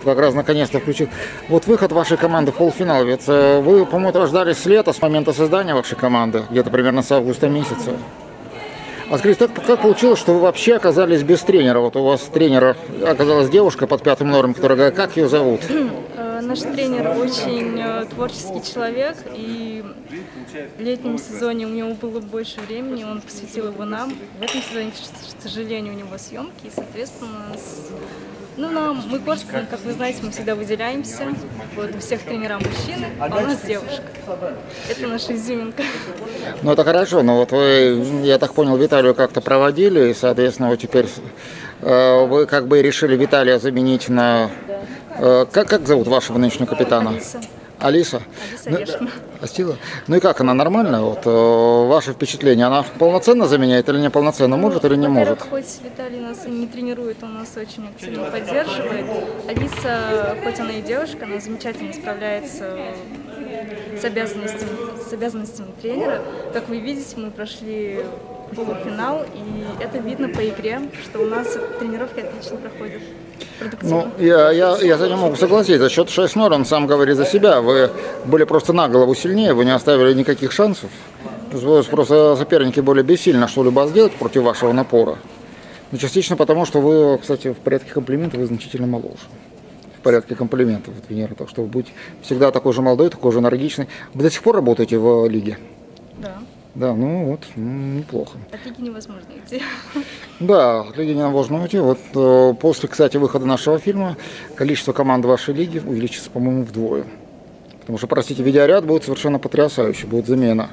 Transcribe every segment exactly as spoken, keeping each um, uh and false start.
Вот как раз наконец-то включил. Вот выход вашей команды в полуфинал. Ведь вы, по-моему, рождались с лета, с момента создания вашей команды, где-то примерно с августа месяца. А скажите, как, как получилось, что вы вообще оказались без тренера? Вот у вас тренера оказалась девушка под пятым номером, которая, как ее зовут? Наш тренер очень творческий человек, и в летнем сезоне у него было больше времени, он посвятил его нам. В этом сезоне, к сожалению, у него съемки, и, соответственно, с... ну, нам, мы Корсунь, как вы знаете, мы всегда выделяемся. Вот, у всех тренера мужчины, а у нас девушка. Это наша изюминка. Ну, это хорошо, но вот вы, я так понял, Виталию как-то проводили, и, соответственно, вот теперь э, вы как бы решили Виталия заменить на... Э, как, как зовут вашего нынешнего капитана? Алиса. Алиса? Алиса Решина. Ну, ну и как она, нормально? Вот, э, ваше впечатление, она полноценно заменяет или не полноценно, Ну, может или не может? Хоть Виталий нас и не тренирует, он нас очень активно поддерживает. Алиса, хоть она и девушка, она замечательно справляется с обязанностями, с обязанностями тренера. Как вы видите, мы прошли полуфинал, и это видно по игре, что у нас тренировки отлично проходят. Ну, я, я, я за ним могу согласиться. Счет шесть ноль, он сам говорит за себя. Вы были просто на голову сильнее, вы не оставили никаких шансов. Просто соперники были бессильны что-либо сделать против вашего напора. Но частично потому, что вы, кстати, в порядке комплиментов вы значительно моложе. В порядке комплиментов, вот, Венера. Так что вы будете всегда такой же молодой, такой же энергичный. Вы до сих пор работаете в лиге? Да. Да, ну вот, ну, неплохо. От лиги невозможно уйти. Да, от лиги невозможно уйти. Вот э, после, кстати, выхода нашего фильма количество команд вашей лиги увеличится, по-моему, вдвое. Потому что, простите, видеоряд будет совершенно потрясающий, будет замена.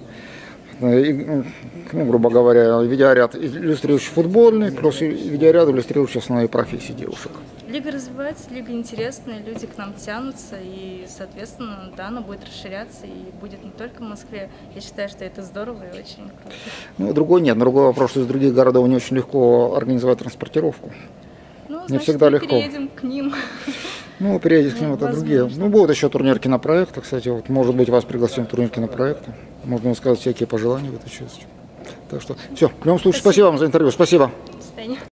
И, ну, грубо говоря, видеоряд иллюстрирующий футбольный, плюс видеоряд иллюстрирующий основные профессии девушек. Лига развивается, лига интересная, люди к нам тянутся, и, соответственно, да, она будет расширяться и будет не только в Москве. Я считаю, что это здорово и очень круто. Ну, другой нет. Другой вопрос, что из других городов не очень легко организовать транспортировку. Ну, не значит, всегда мы легко. переедем к ним. Ну, переедем к ним, это другие. Ну, будут еще турнир кинопроекта, кстати. Вот, может быть, вас пригласим в турнир кинопроекта. Можно высказать всякие пожелания в этой части. Так что, все. В любом случае, спасибо, спасибо вам за интервью. Спасибо. До свидания.